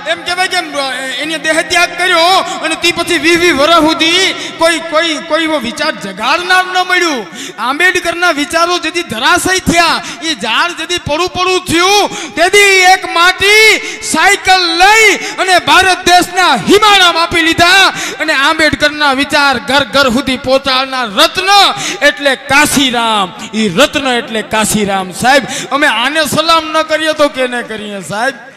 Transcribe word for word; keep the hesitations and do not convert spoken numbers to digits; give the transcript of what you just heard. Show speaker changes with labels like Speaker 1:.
Speaker 1: એમ કહેવાય કે એને દેહ ત્યાગ કર્યો અને તે પછી વીસ વીસ વર્ષ સુધી કોઈ કોઈ કોઈ એવો વિચાર જગાડનાર ન મળ્યું. આંબેડકરના વિચારો જેથી ધરાશય થયા, એ ઝાડ જેથી પડું પડું થયું, તેથી એક માટી સાયકલ લઈ અને ભારત દેશના હિમાલયમાં આપી લીધા. અને આંબેડકરના વિચાર ઘર ઘર સુધી પહોંચાડનાર રત્ન એટલે કાશીરામ. એ રત્ન એટલે કાશીરામ. સાહેબ, અમે આને સલામ ન કરીએ તો કેને કરીએ સાહેબ?